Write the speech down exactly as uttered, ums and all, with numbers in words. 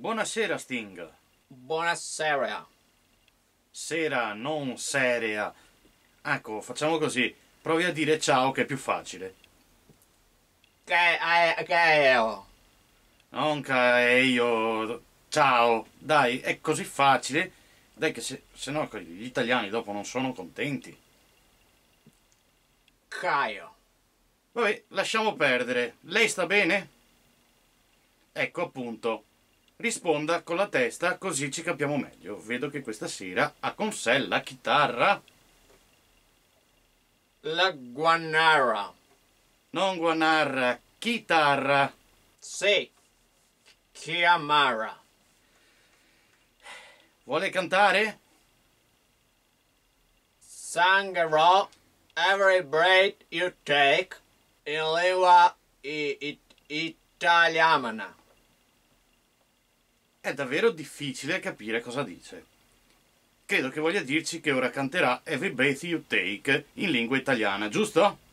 Buonasera, Sting. Buonasera. Sera, non seria. Ecco, facciamo così. Provi a dire ciao che è più facile. Che è che io? Non che io... Ciao. Dai, è così facile. Dai che se, se no gli italiani dopo non sono contenti. Caio. Vabbè, lasciamo perdere. Lei sta bene? Ecco appunto. Risponda con la testa così ci capiamo meglio. Vedo che questa sera ha con sé la chitarra. La guanara. Non guanarra, chitarra. Sì. Chiamara. Vuole cantare? Sangherò every breath you take in lingua i- it- italiana. È davvero difficile capire cosa dice. Credo che voglia dirci che ora canterà Every Breath You Take in lingua italiana, giusto?